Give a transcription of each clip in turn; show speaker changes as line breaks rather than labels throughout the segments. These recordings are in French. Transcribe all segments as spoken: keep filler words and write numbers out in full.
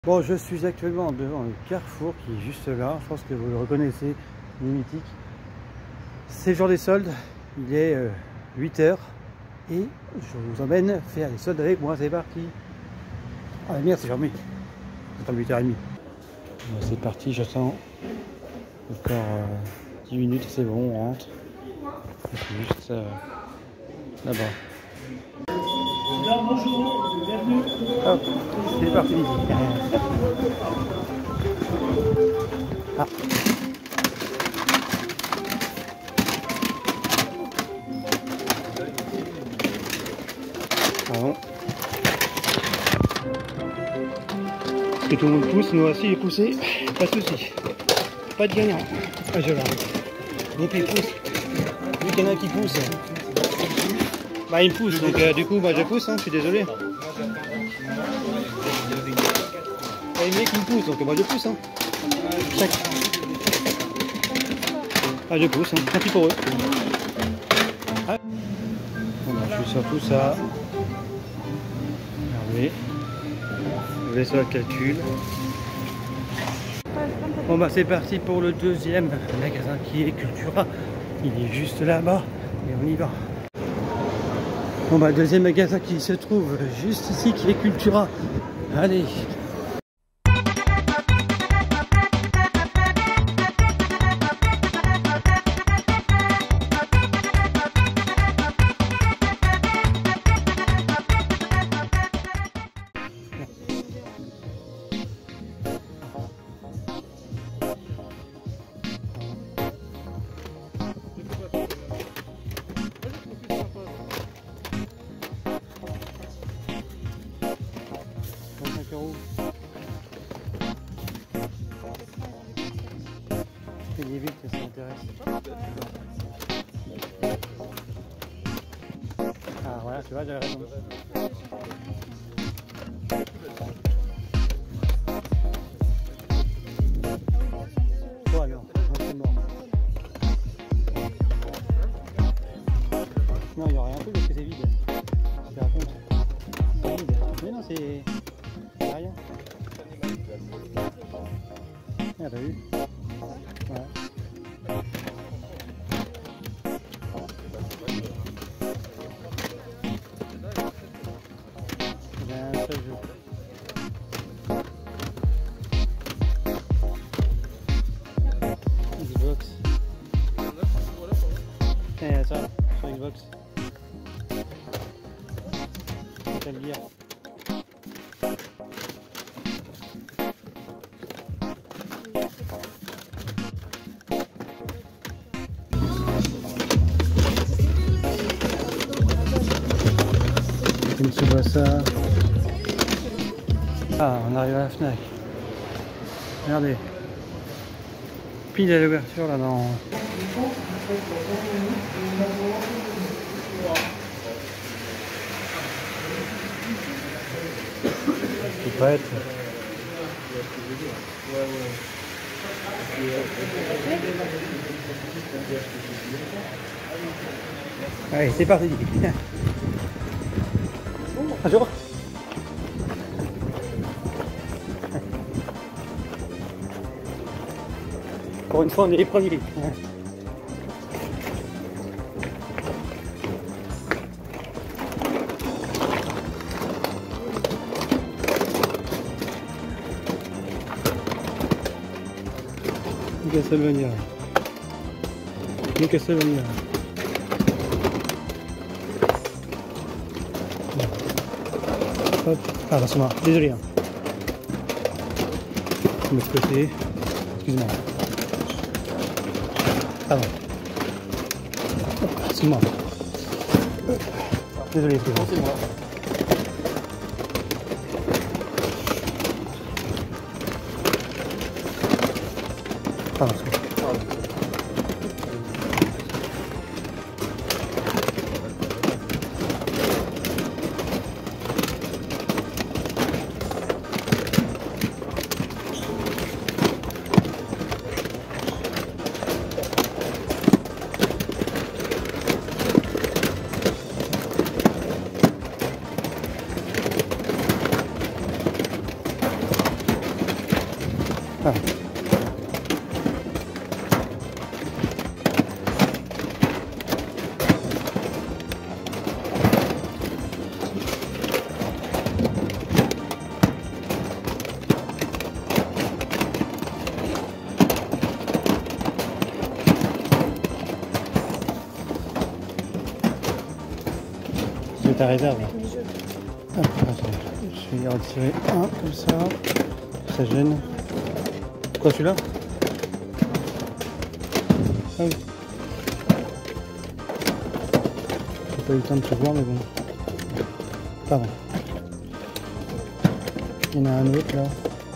Bon, je suis actuellement devant le carrefour qui est juste là. Je pense que vous le reconnaissez, il est mythique. C'est le jour des soldes, il est euh, huit heures et je vous emmène faire les soldes avec moi. C'est parti. Ah merde, c'est fermé. C'est huit heures trente. Bon, c'est parti, j'attends encore euh, dix minutes, c'est bon, on rentre. C'est juste euh, là-bas.
Alors, bonjour, bienvenue.
Hop, c'est parti. Ah. Pardon. Est-ce que tout le monde pousse? Nous aussi, il est poussé. Pas de soucis. Pas de gagnant. Ah, je l'arrête. Donc il pousse. Vu qu'il y en a qui poussent. Bah, il me pousse, donc euh, du coup, bah, je pousse, hein, je suis désolé. Ah, il y a qui me pousse, donc moi je pousse. Hein. Chaque... Ah, je pousse, hein. Tant pis pour eux. Ah. Bon, bah, je suis sur tout ça. Regardez. Je vais sur le calcul. Bon, bah, c'est parti pour le deuxième magasin qui est Cultura. Il est juste là-bas et on y va. Bon, bah, deuxième magasin qui se trouve juste ici qui est Cultura. Allez. Payez vite, ça m'intéresse. Ah voilà, tu vois, j'avais raison. Oh alors, c'est mort. Non, il y aurait un peu parce que c'est vide. Je te raconte. C'est vide. Mais non, c'est... c'est rien. Ah, t'as vu? Voilà. Il y a un seul jeu. Xbox. Il y a ça sur Xbox. C'est à le dire. Tu vois ça. Ah, on arrive à la Fnac. Regardez. Pile à l'ouverture là dans. C'est pas être. Allez, c'est parti. Bonjour. Pour une fois, on est les premiers. Castlevania. Castlevania. Hop. Ah, là, c'est moi. Désolé. Hein. Je me suis côté. Excuse-moi. Pardon. Excuse-moi. Désolé, excuse-moi. C'est moi. Pardon, excuse-moi. Ah. C'est ta réserve. Ah, attends, je vais y retirer un comme ça. Ça gêne. Quoi, celui-là? Ah oui. J'ai pas eu le temps de tout voir, mais bon. Pardon. Il y en a un autre là.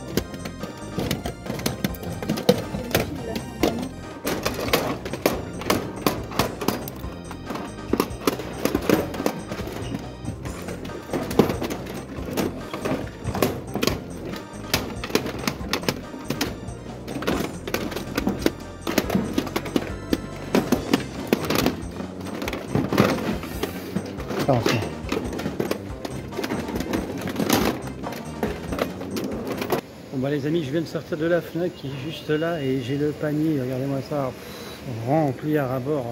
Attention. Bon bah les amis, je viens de sortir de la Fnac qui est juste là et j'ai le panier, regardez-moi ça, rempli à ras-bord.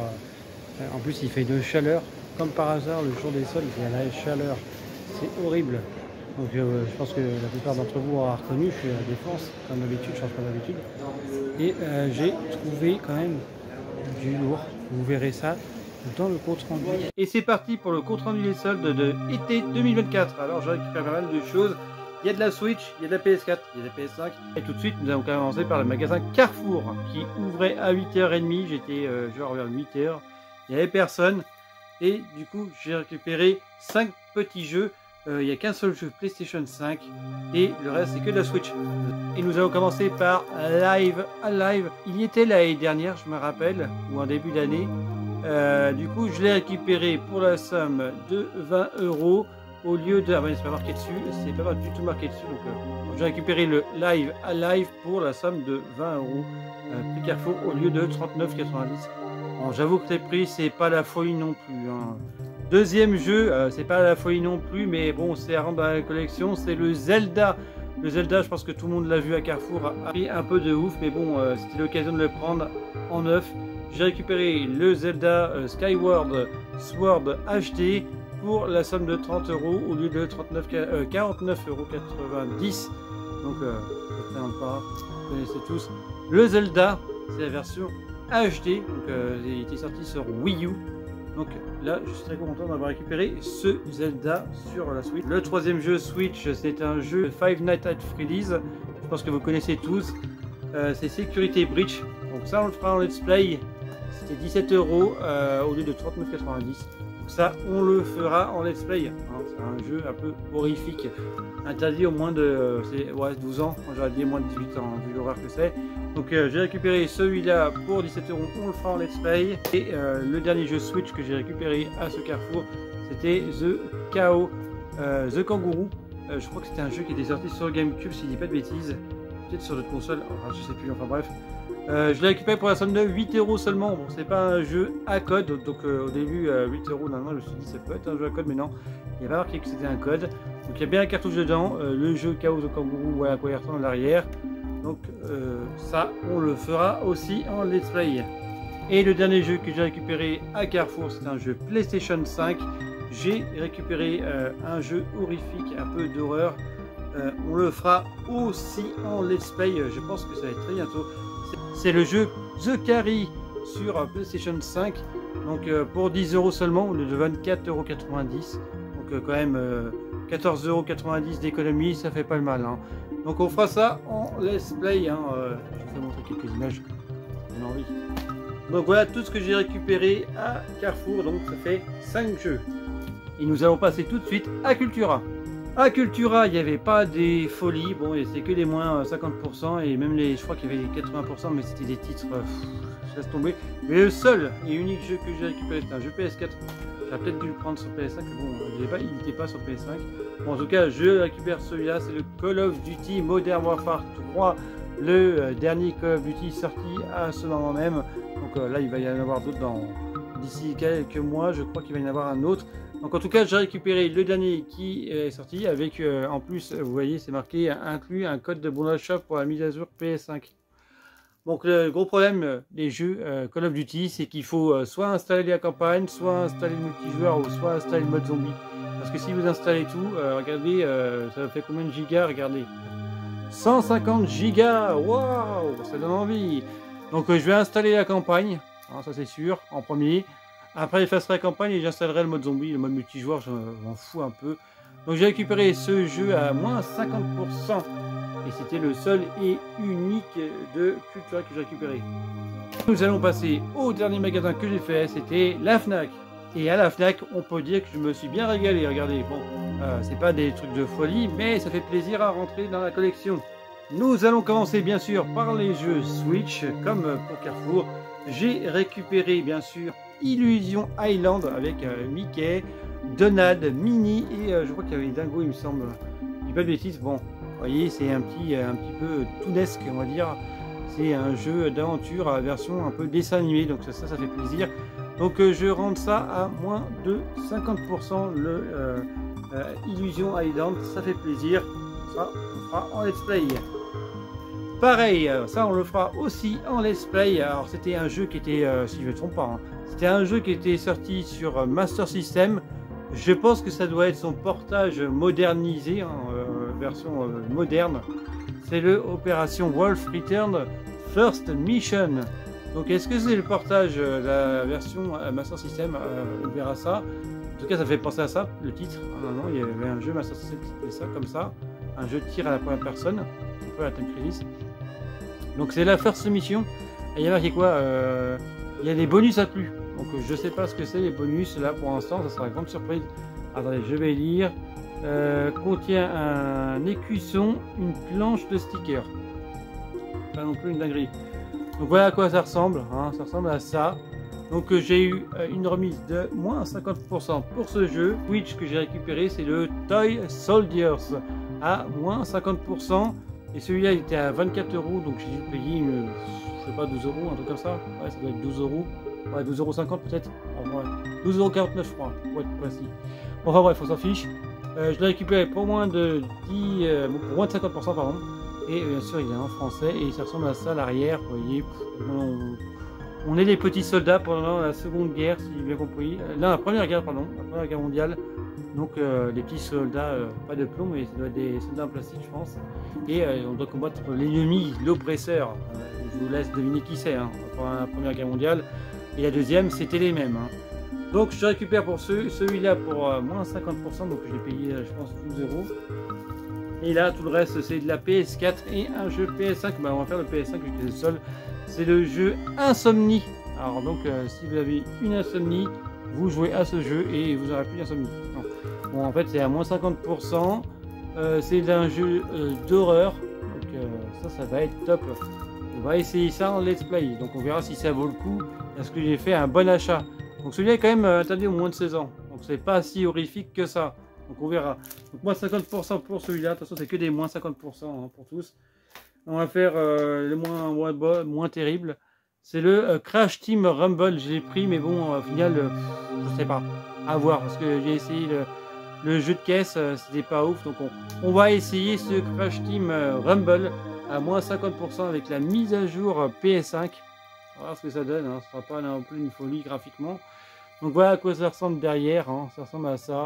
En plus il fait de chaleur, comme par hasard le jour des soldes il y a la chaleur, c'est horrible. Donc euh, je pense que la plupart d'entre vous auront reconnu, je suis à la Défense, comme d'habitude, je change pas d'habitude. Et euh, j'ai trouvé quand même du lourd, vous verrez ça dans le compte rendu. Et c'est parti pour le compte rendu des soldes de été deux mille vingt-quatre. Alors je récupère pas mal de choses. Il y a de la Switch, il y a de la P S quatre, il y a de la P S cinq. Et tout de suite nous allons commencer par le magasin Carrefour qui ouvrait à huit heures trente. J'étais euh, genre vers huit heures. Il n'y avait personne. Et du coup j'ai récupéré cinq petits jeux. Euh, il n'y a qu'un seul jeu PlayStation cinq. Et le reste c'est que de la Switch. Et nous allons commencer par Live Alive. Il y était l'année dernière, je me rappelle, ou en début d'année. Euh, du coup, je l'ai récupéré pour la somme de vingt euros au lieu de. Ah ben, c'est pas marqué dessus, c'est pas du tout marqué dessus. Donc, euh, j'ai récupéré le Live Alive pour la somme de vingt euros euh, prix Carrefour au lieu de trente-neuf quatre-vingt-dix. Bon, j'avoue que les prix, c'est pas la folie non plus. Hein. Deuxième jeu, euh, c'est pas la folie non plus, mais bon, c'est à rendre dans la collection, c'est le Zelda. Le Zelda, je pense que tout le monde l'a vu à Carrefour, a pris un peu de ouf, mais bon, euh, c'était l'occasion de le prendre en neuf. J'ai récupéré le Zelda euh, Skyward Sword H D pour la somme de trente euros au lieu de trente-neuf, euh, quarante-neuf euros quatre-vingt-dix. Donc, euh, je ne pas, vous connaissez tous. Le Zelda, c'est la version H D, donc euh, il était sorti sur Wii U. Donc là, je suis très content d'avoir récupéré ce Zelda sur la Switch. Le troisième jeu Switch, c'est un jeu Five Nights at Freddy's. Je pense que vous connaissez tous. Euh, c'est Security Breach. Donc ça, on le fera en let's play. C'était dix-sept euros euh, au lieu de trente-neuf quatre-vingt-dix. Donc ça, on le fera en let's play. Hein, c'est un jeu un peu horrifique. Interdit au moins de euh, ouais, douze ans. J'aurais dit moins de dix-huit ans, vu l'horreur que c'est. Donc euh, j'ai récupéré celui-là pour dix-sept euros. On le fera en let's play. Et euh, le dernier jeu Switch que j'ai récupéré à ce Carrefour, c'était The K O, euh, The Kangourou. Euh, je crois que c'était un jeu qui était sorti sur GameCube, si je dis pas de bêtises. Peut-être sur d'autres consoles. Enfin, je sais plus. Enfin bref. Euh, je l'ai récupéré pour la somme de huit euros seulement. Bon, c'est pas un jeu à code, donc euh, au début euh, huit euros. Normalement, je me suis dit ça peut être un jeu à code, mais non, il n'y a pas marqué que c'était un code. Donc il y a bien un cartouche dedans. Euh, le jeu Chaos de Kangourou, voilà à quoi il retourne à l'arrière. Donc euh, ça, on le fera aussi en let's play. Et le dernier jeu que j'ai récupéré à Carrefour, c'est un jeu PlayStation cinq. J'ai récupéré euh, un jeu horrifique, un peu d'horreur. Euh, on le fera aussi en let's play. Je pense que ça va être très bientôt. C'est le jeu The Carry sur PlayStation cinq, donc euh, pour dix euros seulement au lieu de vingt-quatre euros quatre-vingt-dix. Donc euh, quand même euh, quatorze euros quatre-vingt-dix d'économie, ça fait pas le mal. Hein. Donc on fera ça en let's play. Hein. Euh, je vais vous montrer quelques images. J'ai envie. Donc voilà tout ce que j'ai récupéré à Carrefour. Donc ça fait cinq jeux. Et nous allons passer tout de suite à Cultura. À Cultura, il n'y avait pas des folies, bon, c'est que des moins cinquante pour cent et même les, je crois qu'il y avait les quatre-vingts pour cent, mais c'était des titres, pff, je laisse tomber. Mais le seul et unique jeu que j'ai récupéré, c'est un jeu P S quatre. J'aurais peut-être dû le prendre sur P S cinq, mais bon, il pas, n'était pas sur P S cinq. Bon, en tout cas, je récupère celui-là, c'est le Call of Duty Modern Warfare trois, le euh, dernier Call of Duty sorti à ce moment même. Donc euh, là, il va y en avoir d'autres dans d'ici quelques mois, je crois qu'il va y en avoir un autre. Donc en tout cas, j'ai récupéré le dernier qui est sorti avec, euh, en plus, vous voyez, c'est marqué inclus un code de bon achat pour la mise à jour P S cinq. Donc le gros problème des jeux euh, Call of Duty, c'est qu'il faut euh, soit installer la campagne, soit installer le multijoueur, ou soit installer le mode zombie. Parce que si vous installez tout, euh, regardez, euh, ça fait combien de gigas, regardez. cent cinquante gigas, waouh, ça donne envie. Donc euh, je vais installer la campagne, hein, ça c'est sûr, en premier. Après j'effacerai la campagne et j'installerai le mode zombie, le mode multijoueur, je m'en fous un peu. Donc j'ai récupéré ce jeu à moins cinquante pour cent. Et c'était le seul et unique de Cultura que j'ai récupéré. Nous allons passer au dernier magasin que j'ai fait, c'était la Fnac. Et à la Fnac, on peut dire que je me suis bien régalé. Regardez, bon, euh, c'est pas des trucs de folie, mais ça fait plaisir à rentrer dans la collection. Nous allons commencer bien sûr par les jeux Switch, comme pour Carrefour. J'ai récupéré bien sûr Illusion Island avec euh, Mickey, Donald, Minnie et euh, je crois qu'il y avait Dingo, il me semble. Je dis pas de bêtises, bon. Vous voyez, c'est un petit, un petit peu tounesque, on va dire. C'est un jeu d'aventure à version un peu dessin animé, donc ça, ça, ça fait plaisir. Donc euh, je rentre ça à moins de cinquante pour cent le euh, euh, Illusion Island, ça fait plaisir. Ça, on le fera en let's play. Pareil, ça on le fera aussi en let's play. Alors c'était un jeu qui était, euh, si je ne me trompe pas, hein, c'était un jeu qui était sorti sur Master System. Je pense que ça doit être son portage modernisé, hein, euh, version euh, moderne. C'est le Opération Wolf Return First Mission. Donc est-ce que c'est le portage, euh, la version euh, Master System, euh, on verra ça. En tout cas ça fait penser à ça, le titre. Ah, non, non, il y avait un jeu Master System qui s'appelait ça comme ça. Un jeu de tir à la première personne, un peu à la Time Crisis. Donc c'est la First Mission. Et il y a marqué quoi, euh, il y a des bonus à plus. Donc je sais pas ce que c'est les bonus là pour l'instant, ça sera une grande surprise. Attendez, je vais lire. Euh, contient un écusson, une planche de stickers. Pas non plus une dinguerie. Donc voilà à quoi ça ressemble, hein, ça ressemble à ça. Donc euh, j'ai eu euh, une remise de moins cinquante pour cent pour ce jeu. Switch que j'ai récupéré, c'est le Toy Soldiers à moins cinquante pour cent. Et celui-là il était à vingt-quatre euros, donc j'ai dû payer une, je sais pas, douze euros, un truc comme ça. Ouais, ça doit être douze euros. Ouais, douze euros cinquante peut-être. Enfin, ouais. douze euros quarante-neuf je crois, pour être précis. Enfin bref, on s'en fiche. Euh, je l'ai récupéré pour moins de dix, euh, pour moins de cinquante pour cent pardon. Et bien sûr il est en français et ça ressemble à ça à l'arrière. Vous voyez, on, on est des petits soldats pendant la seconde guerre, si j'ai bien compris. Euh, non, la première guerre, pardon, la première guerre mondiale. Donc euh, des petits soldats, euh, pas de plomb, mais ça doit être des soldats en plastique, je pense. Et euh, on doit combattre l'ennemi, l'oppresseur. Euh, je vous laisse deviner qui c'est, hein, pendant la première guerre mondiale. Et la deuxième, c'était les mêmes. Hein. Donc je récupère pour ce, celui-là pour euh, moins cinquante pour cent, donc je l'ai payé, euh, je pense, douze euros. Et là, tout le reste, c'est de la P S quatre et un jeu P S cinq. Bah, on va faire le P S cinq, vu que c'est le seul. C'est le jeu Insomnie. Alors donc, euh, si vous avez une insomnie, vous jouez à ce jeu et vous n'aurez plus d'insomnie. Bon, en fait, c'est à moins cinquante pour cent. Euh, c'est un jeu euh, d'horreur. Donc euh, ça, ça va être top. On va essayer ça en let's play. Donc on verra si ça vaut le coup. Est-ce que j'ai fait un bon achat? Donc celui-là est quand même euh, interdit au moins de seize ans. Donc c'est pas si horrifique que ça. Donc on verra. Donc moins cinquante pour cent pour celui-là. De toute façon, c'est que des moins cinquante pour cent hein, pour tous. On va faire euh, le moins, moins, moins, moins terrible. C'est le euh, Crash Team Rumble. J'ai pris, mais bon, au final, euh, je sais pas. À voir. Parce que j'ai essayé le, le jeu de caisse. Euh, C'était pas ouf. Donc on, on va essayer ce Crash Team euh, Rumble à moins cinquante pour cent avec la mise à jour euh, P S cinq. On va voir ce que ça donne. Hein. Ce sera pas non plus une folie graphiquement. Donc voilà à quoi ça ressemble derrière. Hein. Ça ressemble à ça.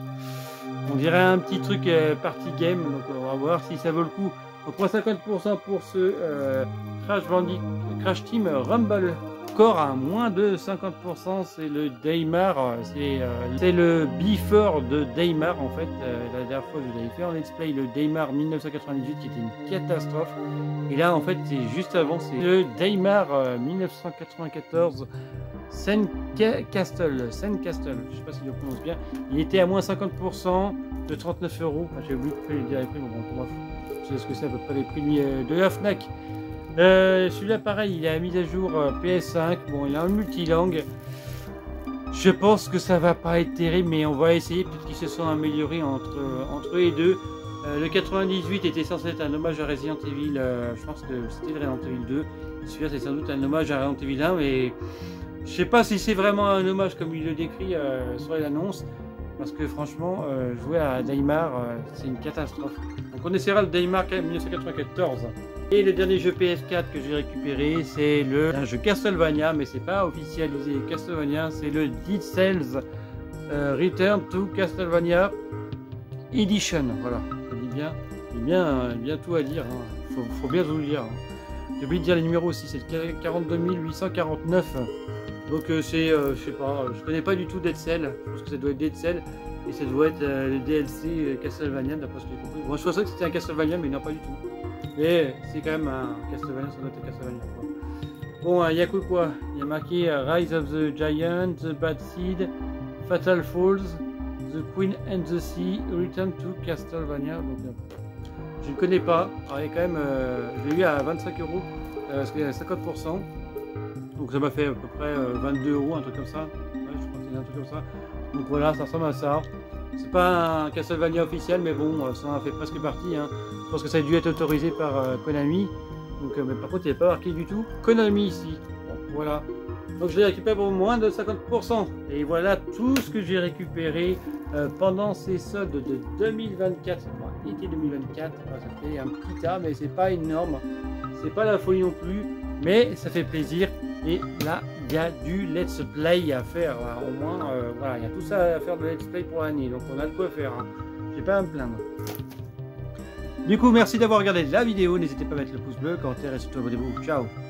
On dirait un petit truc euh, party game. Donc on va voir si ça vaut le coup. Donc moins cinquante pour cent pour ce euh, Crash, Bandit, Crash Team Rumble. Encore à moins de cinquante pour cent, c'est le Daymar. C'est euh, le Before de Daymar en fait. Euh, la dernière fois je l'avais fait en let's play, le Daymar mille neuf cent quatre-vingt-dix-huit qui était une catastrophe. Et là en fait c'est juste avant, c'est le Daymar euh, mille neuf cent quatre-vingt-quatorze Sandcastle. Sandcastle, je sais pas si je le prononce bien. Il était à moins cinquante pour cent de trente-neuf euros. Enfin, j'ai oublié de dire les prix, mais bon, pour moi, je sais ce que c'est à peu près les prix de la Fnac. Euh, Celui-là, pareil, il a mis à jour euh, P S cinq. Bon, il a un multilangue. Je pense que ça va pas être terrible, mais on va essayer. Peut-être qu'ils se sont améliorés entre, entre eux et deux. Euh, le quatre-vingt-dix-huit était censé être un hommage à Resident Evil. Euh, je pense que c'était le Resident Evil deux. Celui-là, c'est sans doute un hommage à Resident Evil un, mais je sais pas si c'est vraiment un hommage comme il le décrit euh, sur l'annonce. parce que franchement, euh, jouer à Daymar, euh, c'est une catastrophe. Donc on essaiera le Daymar mille neuf cent quatre-vingt-quatorze. Et le dernier jeu P S quatre que j'ai récupéré, c'est le un jeu Castlevania, mais c'est pas officialisé Castlevania, c'est le Dead Cells euh, Return to Castlevania Edition. Voilà, je dis bien, il y a bien, bien tout à dire, hein. faut, faut bien tout lire. Hein. J'ai oublié de dire les numéros aussi, c'est quarante-deux mille huit cent quarante-neuf. Donc euh, c'est, euh, je sais pas, je connais pas du tout Dead Cell, je pense que ça doit être Dead Cell, et ça doit être euh, les D L C Castlevania, d'après ce que j'ai compris. Moi je pensais que c'était un Castlevania, mais non pas du tout. Mais c'est quand même un Castlevania, ça doit être un Castlevania. Quoi. Bon, il euh, y a quoi quoi Il y a marqué euh, Rise of the Giant, The Bad Seed, Fatal Falls, The Queen and the Sea, Return to Castlevania. Donc, euh, je ne connais pas. Alors, il y a quand même, euh, je l'ai eu à vingt-cinq euros, euh, parce qu'il y a cinquante pour cent. Donc ça m'a fait à peu près euh, vingt-deux euros, un truc comme ça. Ouais, je crois que c'est un truc comme ça. Donc voilà, ça ressemble à ça. C'est pas un Castlevania officiel, mais bon, ça en fait presque partie. Hein. Je pense que ça a dû être autorisé par euh, Konami. Donc, euh, mais par contre, il n'y a pas marqué du tout Konami ici. Bon, voilà. Donc je l'ai récupéré pour moins de cinquante pour cent. Et voilà tout ce que j'ai récupéré euh, pendant ces soldes de deux mille vingt-quatre. Enfin, été deux mille vingt-quatre, enfin, ça fait un petit tas, mais c'est pas énorme. C'est pas la folie non plus, mais ça fait plaisir. Et là, il y a du let's play à faire. Là, au moins, euh, voilà, il y a tout ça à faire de let's play pour l'année. Donc on a de quoi faire. Hein. J'ai pas à me plaindre. Du coup, merci d'avoir regardé la vidéo. N'hésitez pas à mettre le pouce bleu, commentaire et surtout abonnez-vous. Ciao.